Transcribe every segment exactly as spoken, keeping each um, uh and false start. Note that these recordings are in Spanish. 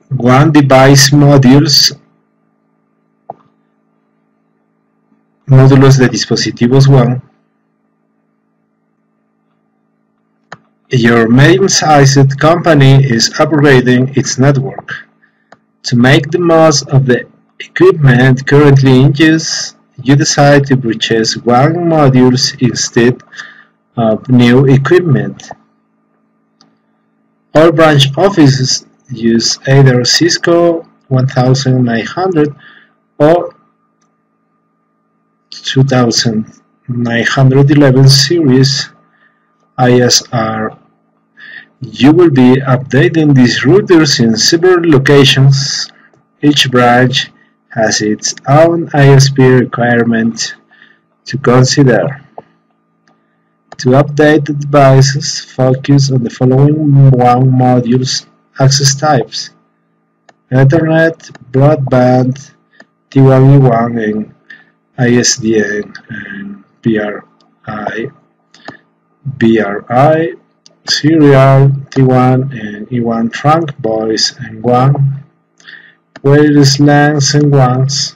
WAN device modules, módulos de dispositivos WAN. Your medium-sized company is upgrading its network. To make the most of the equipment currently in use, you decide to purchase WAN modules instead of new equipment. All branch offices use either Cisco nineteen hundred or twenty-nine eleven series I S R. You will be updating these routers in several locations. Each branch has its own I S P requirement to consider. To update the devices, focus on the following WAN modules access types: Ethernet, broadband, T one E one, and I S D N, and B R I, B R I, serial, T one and E one trunk, voice and WAN, wireless LANs and WANs.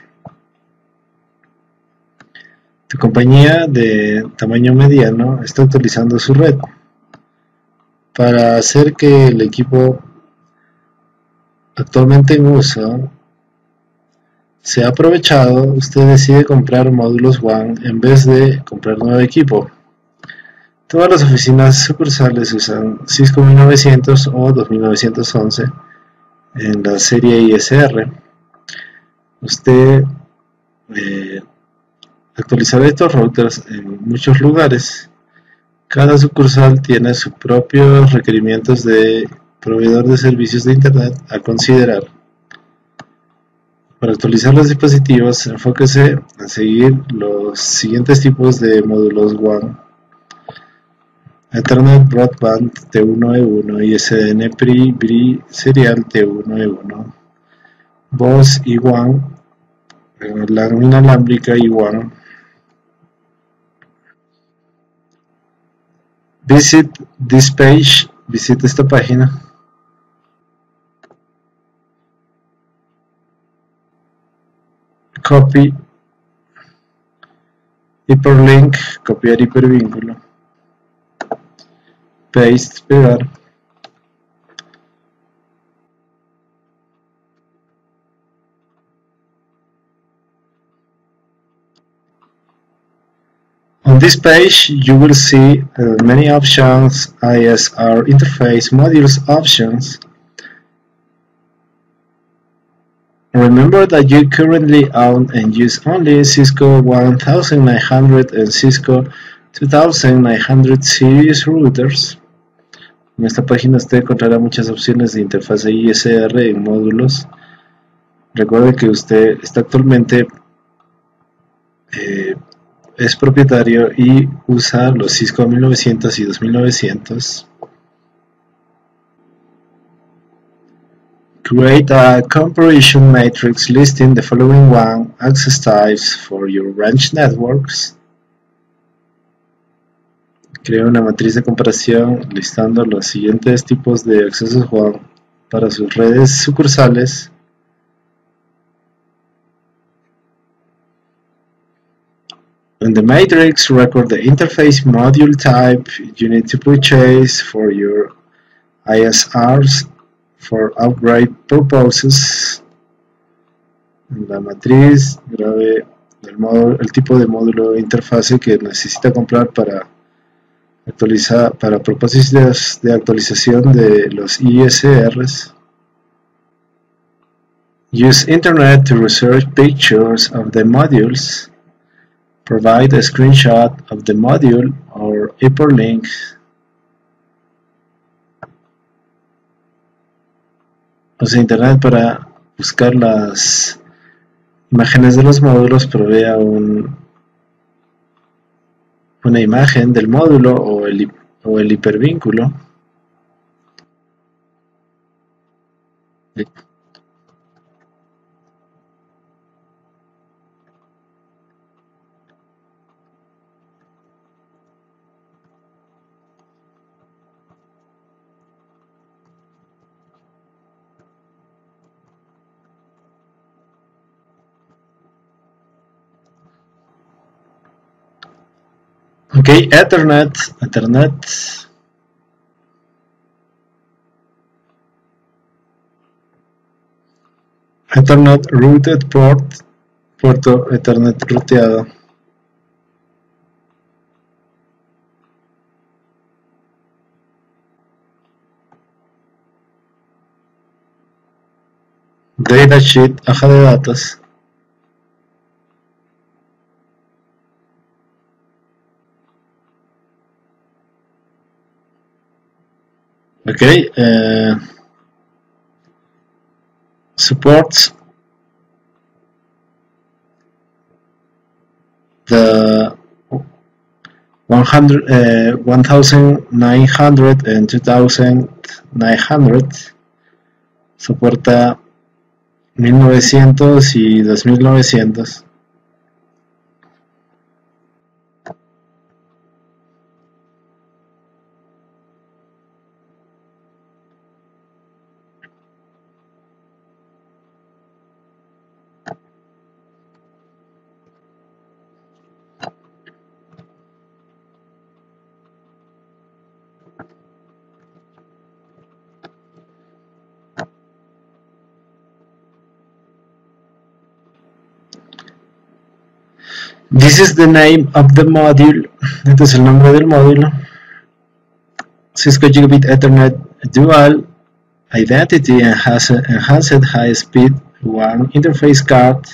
Tu compañía de tamaño mediano está actualizando su red. Para hacer que el equipo actualmente en uso sea aprovechado, usted decide comprar módulos WAN en vez de comprar nuevo equipo. Todas las oficinas sucursales usan Cisco mil novecientos o dos mil novecientos once en la serie I S R. Usted eh, actualizará estos routers en muchos lugares. Cada sucursal tiene sus propios requerimientos de proveedor de servicios de Internet a considerar. Para actualizar los dispositivos, enfóquese en seguir los siguientes tipos de módulos WAN: Ethernet, Broadband, T uno E uno, I S D N, P R I, B R I, Serial, T uno E uno, Voz y WAN, LAN inalámbrica y WAN. Visit this page, visita esta página. Copy, hyperlink, copiar hipervínculo. Paste, pegar. On this page, you will see uh, many options: I S R interface, modules options. Remember that you currently own and use only Cisco nineteen hundred and Cisco twenty-nine hundred series routers. En esta página usted encontrará muchas opciones de interfase I S R en módulos. Recuerde que usted está actualmente eh, es propietario y usa los Cisco mil novecientos y dos mil novecientos. Create a comparison matrix listing the following WAN access types for your branch networks. Crea una matriz de comparación listando los siguientes tipos de accesos WAN para sus redes sucursales. In the matrix, record the interface module type you need to purchase for your I S Rs for upgrade purposes. En la matriz, grabe el, módulo, el tipo de módulo de interfase que necesita comprar para actualizar para propósitos de actualización de los I S Rs. Use Internet to research pictures of the modules. Provide a screenshot of the module or hyperlink. Use Internet para buscar las imágenes de los módulos. Provea un, una imagen del módulo o el, o el hipervínculo. Okay, Ethernet, Ethernet. Ethernet routed port, puerto Ethernet ruteado. Datasheet, hoja de datos. Okay, uh, supports the one hundred, uh, one thousand nine hundred and two thousand nine hundred. Soporta mil novecientos y dos mil novecientos. This is the name of the module. Este es el nombre del módulo. Cisco Gigabit Ethernet Dual Identity Enhanced High Speed WAN Interface Card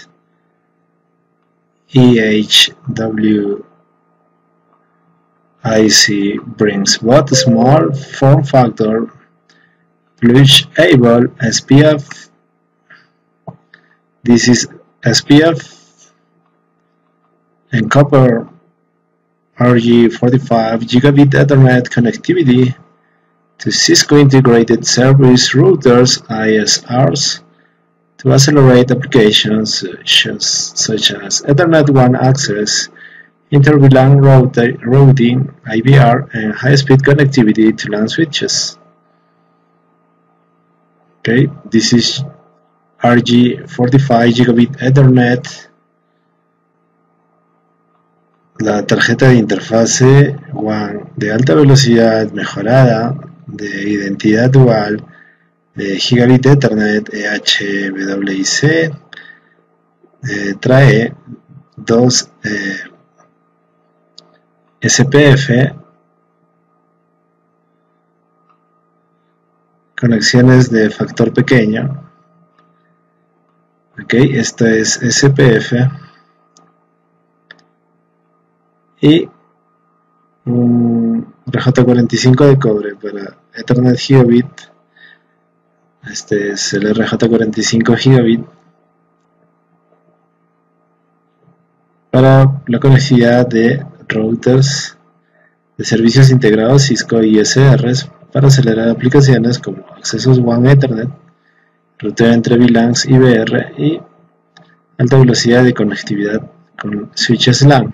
E H W I C brings both small form factor, plug-able S P F. This is S P F and copper R J forty-five Gigabit Ethernet connectivity to Cisco Integrated Service Routers I S Rs to accelerate applications such as, such as Ethernet WAN access, inter-V LAN routing, I V R, and high-speed connectivity to LAN switches. Okay, this is R J forty-five Gigabit Ethernet. La tarjeta de interfase WAN de alta velocidad mejorada de identidad dual de Gigabit Ethernet E H W I C eh, trae dos eh, S P F, conexiones de factor pequeño. Ok, esto es S P F. Y un R J cuarenta y cinco de cobre para Ethernet Gigabit. Este es el R J cuarenta y cinco Gigabit para la conectividad de routers de servicios integrados Cisco I S Rs para acelerar aplicaciones como accesos WAN Ethernet, ruteo entre V LANs y V R y alta velocidad de conectividad con switches LAN.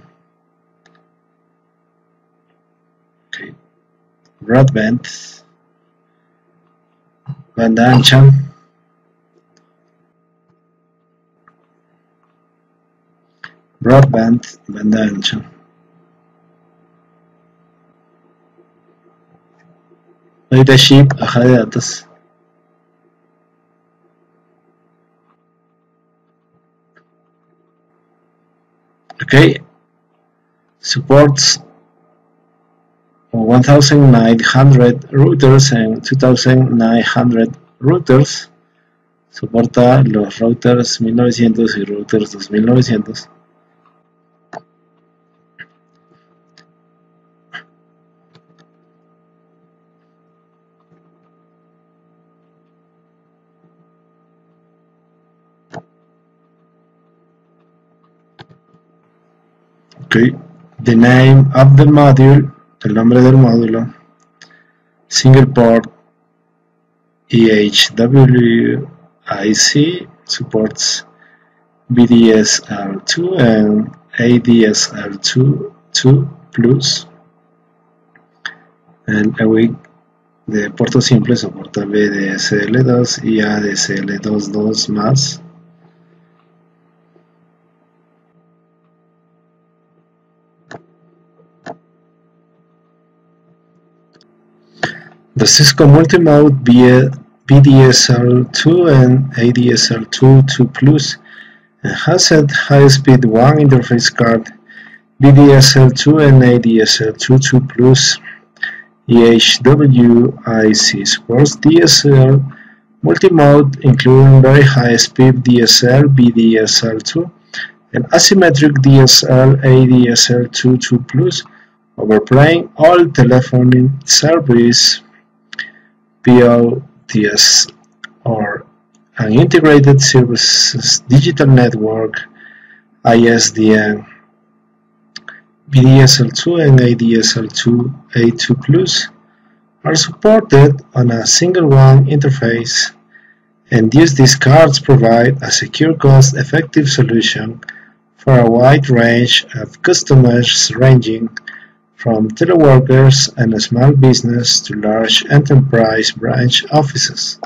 Okay. Broadband, banda ancha, broadband, banda ancha. Datasheet, hoja de datos. Okay, supports one thousand nine hundred routers and two thousand nine hundred routers. Soporta los routers mil novecientos y routers dos mil novecientos. Okay, the name of the module, el nombre del módulo, single port E H W I C supports B D S R two and A D S R two plus. El A W I C de puerto simple soporta B D S L dos y A D S L dos punto dos más. The Cisco Multimode B D S L two and A D S L two two plus enhanced high-speed WAN interface card B D S L two and A D S L two two plus E H W I C supports D S L multimode, including very high-speed D S L B D S L two and asymmetric D S L A D S L two two plus, overplaying all telephony service P O T S or an integrated services digital network I S D N. B D S L two and A D S L two A two plus are supported on a single WAN interface, and these cards provide a secure, cost-effective solution for a wide range of customers ranging from teleworkers and small business to large enterprise branch offices.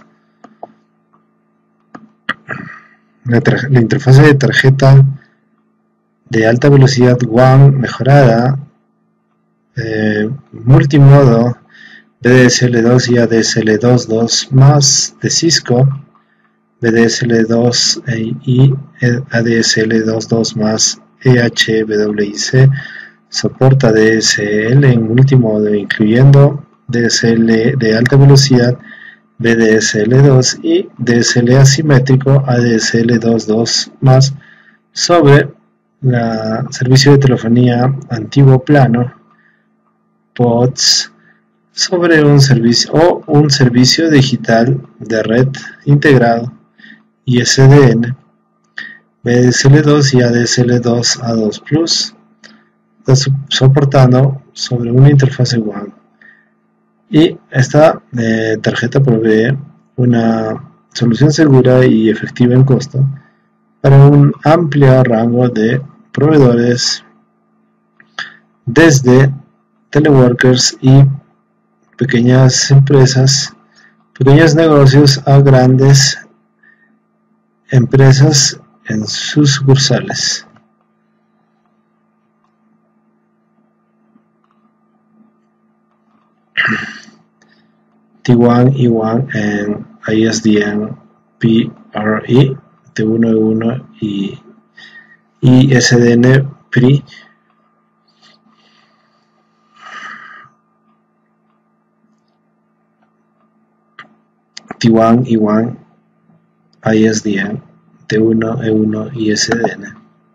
La, la interfase de tarjeta de alta velocidad WAN mejorada, eh, multimodo B D S L dos y A D S L dos punto dos más de Cisco, B D S L dos y A D S L dos punto dos más E H W I C, soporta D S L en multimodo, incluyendo D S L de alta velocidad B D S L dos y D S L asimétrico A D S L dos punto dos más sobre el servicio de telefonía antiguo plano P O T S sobre un servicio o un servicio digital de red integrado I S D N. B D S L dos y A D S L dos A dos plus está soportando sobre una interfase WAN, y esta eh, tarjeta provee una solución segura y efectiva en costo para un amplio rango de proveedores, desde teleworkers y pequeñas empresas, pequeños negocios, a grandes empresas en sus sucursales. T one E one and I S D N P R I, T uno E uno y I S D N P R I T one E one I S D N T uno E uno I S D N.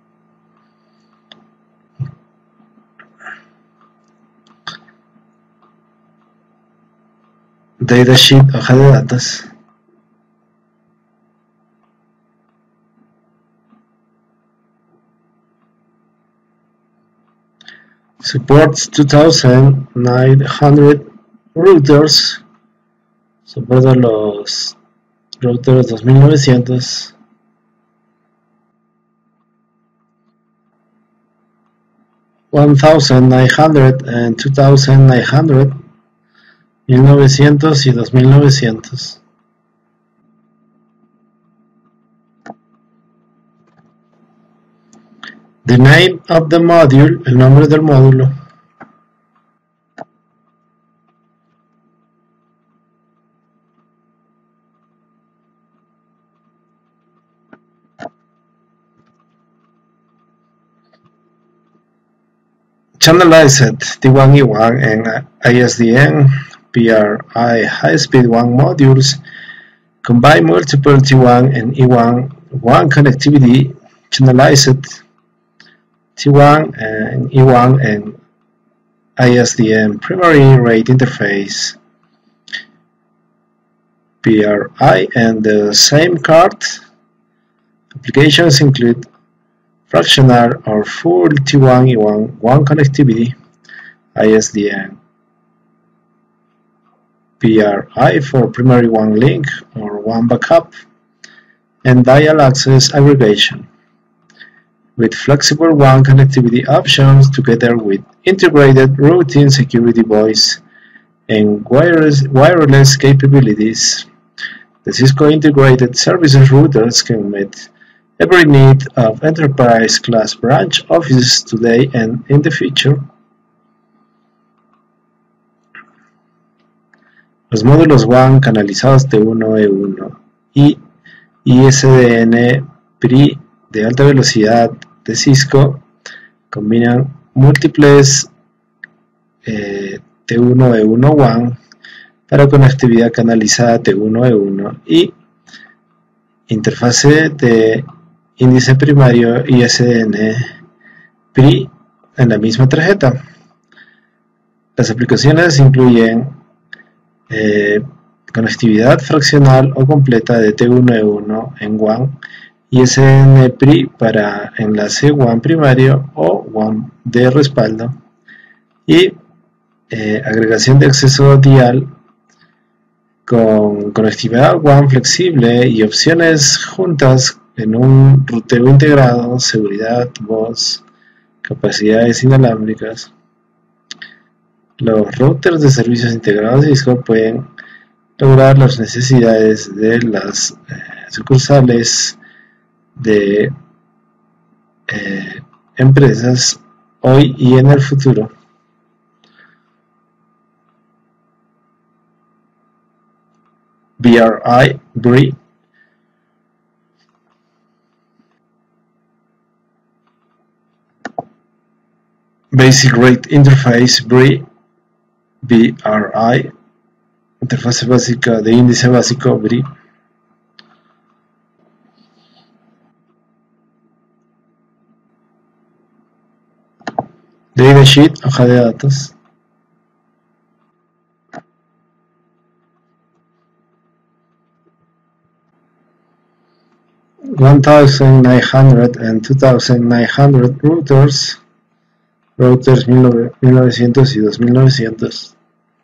Datasheet, hoja de datos. Supports two thousand nine hundred routers. Soporta los routers dos mil novecientos. one thousand nine hundred and two thousand nine hundred. mil novecientos y dos mil novecientos. The name of the module, el nombre del módulo. Channelized T one E one and I S D N P R I high-speed WAN modules combine multiple T one and E one WAN connectivity. Channelized T one and E one and I S D N primary rate interface P R I and the same card. Applications include fractional or full T one E one WAN connectivity, I S D N P R I for primary WAN link or WAN backup, and dial access aggregation, with flexible WAN connectivity options together with integrated routing, security, voice, and wireless, wireless capabilities. The Cisco Integrated Services routers can meet every need of enterprise class branch offices today and in the future. Los módulos W A N canalizados T uno E uno y I S D N P R I de alta velocidad de Cisco combinan múltiples eh, T uno E uno W A N para conectividad canalizada T uno E uno y interfase de índice primario I S D N P R I en la misma tarjeta. Las aplicaciones incluyen eh, conectividad fraccional o completa de T uno E uno en W A N, I S D N P R I para enlace W A N primario o W A N de respaldo y eh, agregación de acceso dial con conectividad W A N flexible y opciones juntas en un ruteo integrado, seguridad, voz, capacidades inalámbricas. Los routers de servicios integrados de Cisco pueden lograr las necesidades de las eh, sucursales de eh, empresas hoy y en el futuro. B R I, B R I, Basic Rate Interface, B R I, B R I, interfase básica de índice básico, B R I. Datasheet, hoja de datos. one thousand nine hundred and two thousand nine hundred routers, routers mil novecientos y dos mil novecientos.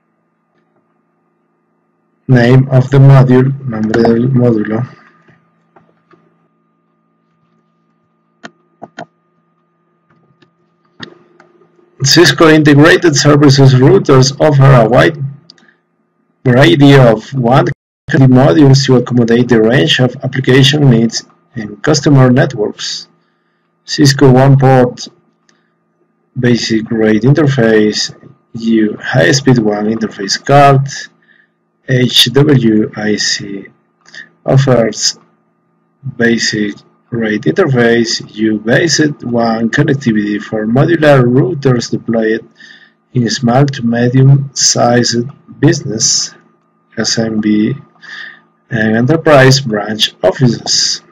Name of the module, nombre del módulo. Cisco Integrated Services routers offer a wide variety of W A N modules to accommodate the range of application needs in customer networks. Cisco One Port Basic Rate Interface, U High-Speed W A N Interface Card, H W I C offers Basic Rate Interface, U-based W A N connectivity for modular routers deployed in small to medium-sized business, S M B, and enterprise branch offices.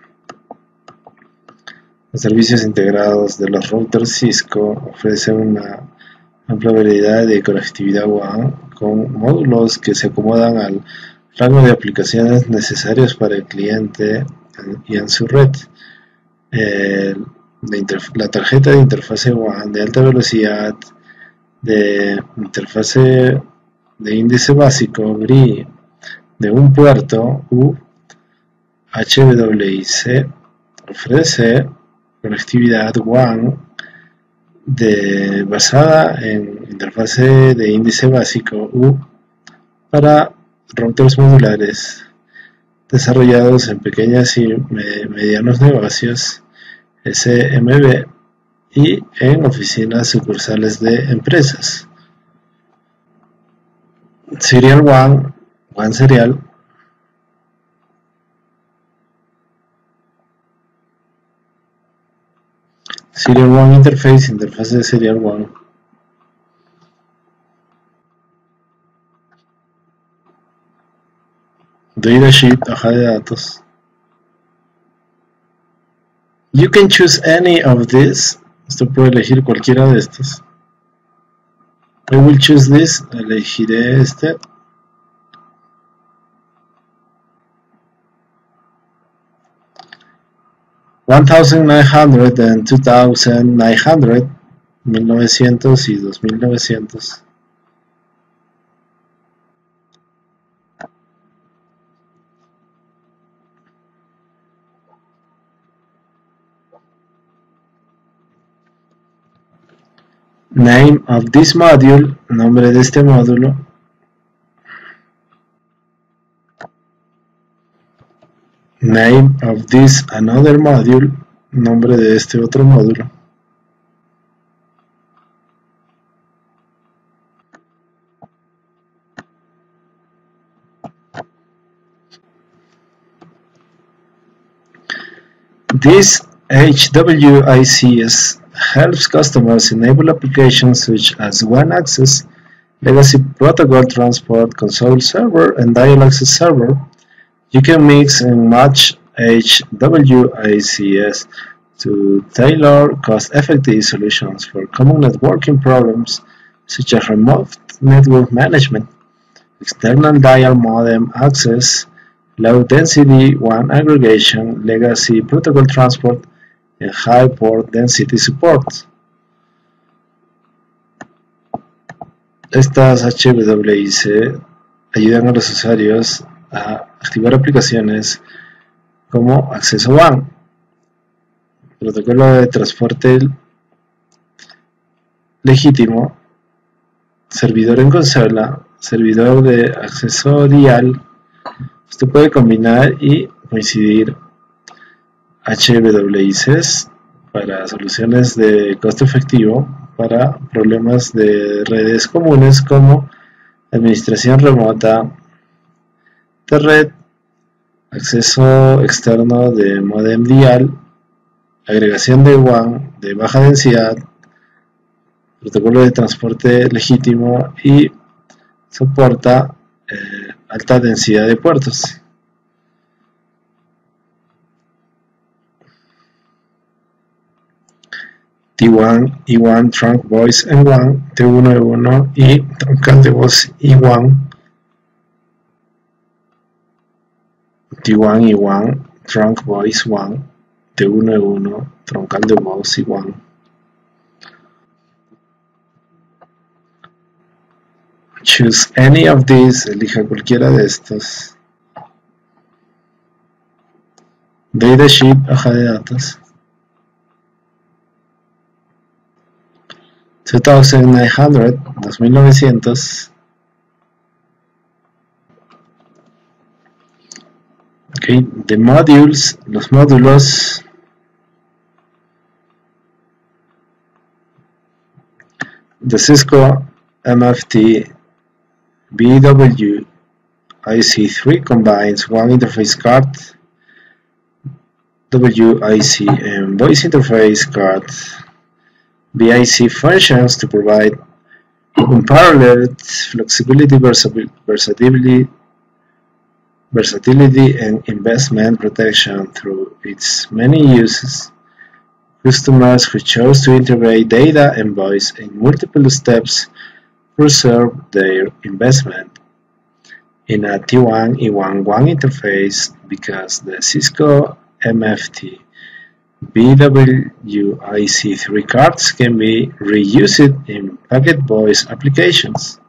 Los servicios integrados de los routers Cisco ofrecen una amplia variedad de conectividad W A N con módulos que se acomodan al rango de aplicaciones necesarios para el cliente y en su red. Eh, la, la tarjeta de interfase W A N de alta velocidad, de interfase de índice básico, B R I, de un puerto U H W I C ofrece conectividad W A N de, basada en interfase de índice básico U para routers modulares desarrollados en pequeños y medianos negocios, S M B, y en oficinas sucursales de empresas. Serial W A N, W A N serial, Serial W A N Interface, interfase de Serial W A N. Datasheet, hoja de datos. You can choose any of these. Usted puede elegir cualquiera de estos. I will choose this. Elegiré este. one thousand nine hundred and two thousand nine hundred, mil novecientos y dos mil novecientos. Name of this module, nombre de este módulo. Name of this another module, nombre de este otro módulo. This H W I C S helps customers enable applications such as WAN access, legacy protocol transport, console server, and dial access server. You can mix and match H W I C S to tailor cost-effective solutions for common networking problems such as remote network management, external dial modem access, low-density WAN aggregation, legacy protocol transport, and high port density support. Estas H W I C ayudan a los usuarios a activar aplicaciones como acceso WAN, protocolo de transporte legítimo, servidor en consola, servidor de acceso dial. Usted puede combinar y coincidir H W I Cs para soluciones de costo efectivo para problemas de redes comunes como administración remota de red, acceso externo de modem dial, agregación de WAN de baja densidad, protocolo de transporte legítimo y soporta eh, alta densidad de puertos. T uno, E uno, Trunk Voice en WAN, T uno E uno y troncal de voz E uno, T uno E uno, Trunk Voice uno, T uno E uno, troncal de voz E uno. Choose any of these, elija cualquiera de estos. Datasheet, hoja de datos. twenty-nine hundred, dos mil novecientos. Okay, the modules, los módulos. The Cisco M F T B W I C three combines WAN interface card, W I C and voice interface card, B I C functions to provide unparalleled flexibility, versatility, versatility and investment protection through its many uses. Customers who chose to integrate data and voice in multiple steps preserve their investment in a T one E one WAN interface because the Cisco M F T B W I C three cards can be reused in packet voice applications.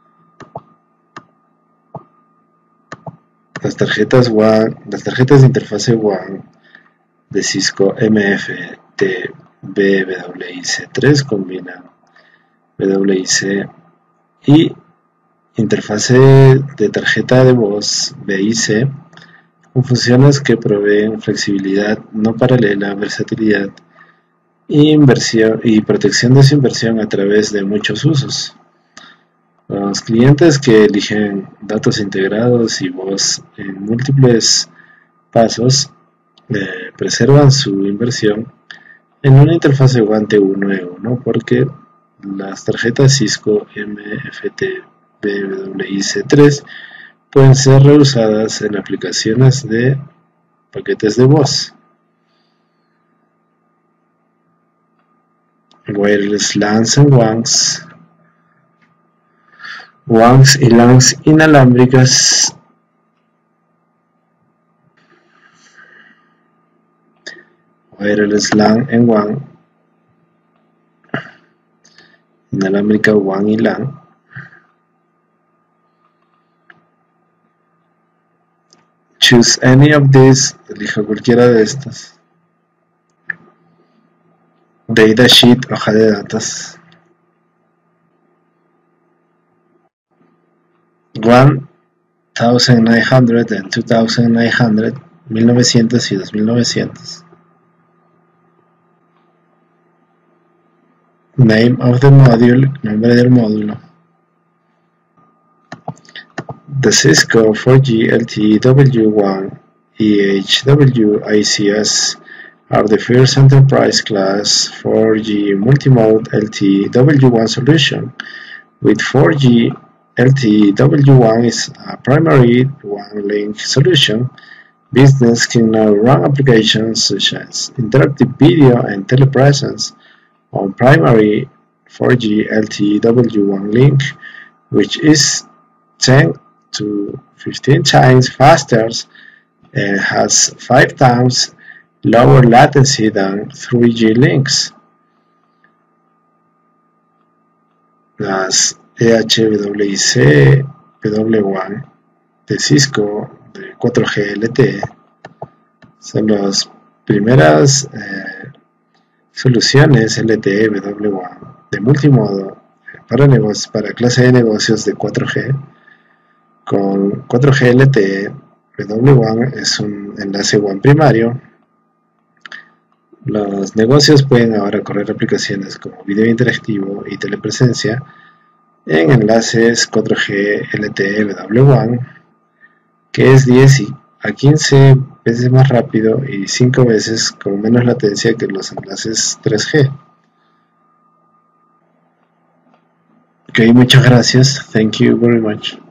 Las tarjetas WAN, las tarjetas de interfase WAN de Cisco M F T B W I C tres combinan W I C y interfase de tarjeta de voz B I C con funciones que proveen flexibilidad no paralela, versatilidad y, inversión, y protección de su inversión a través de muchos usos. Los clientes que eligen datos integrados y voz en múltiples pasos eh, preservan su inversión en una interfase WAN T uno E uno porque las tarjetas Cisco M F T B W I C tres pueden ser reusadas en aplicaciones de paquetes de voz. Wireless LANs and WANs, WANs y LANs inalámbricas, Wireless LAN and WAN, inalámbrica WAN y LAN. Choose any of these, elija cualquiera de estas. Datasheet, hoja de datos. one thousand nine hundred and two thousand nine hundred, mil novecientos y dos mil novecientos. Name of the module, nombre del módulo. The Cisco four G L T E W one E H W I C S are the first enterprise class four G multimode L T E W one solution. With four G, L T E W one is a primary one link solution. Business can now run applications such as interactive video and telepresence on primary four G L T E W one link, which is ten to fifteen times faster and has five times lower latency than three G links. Las E H W I C W uno de Cisco de cuatro G L T E son las primeras eh, soluciones L T E W uno de multimodo para, negocios, para clase de negocios de cuatro G. Con cuatro G L T E W uno es un enlace WAN primario. Los negocios pueden ahora correr aplicaciones como video interactivo y telepresencia en enlaces cuatro G L T E W uno, que es diez a quince veces más rápido y cinco veces con menos latencia que los enlaces tres G. Ok, muchas gracias. Thank you very much.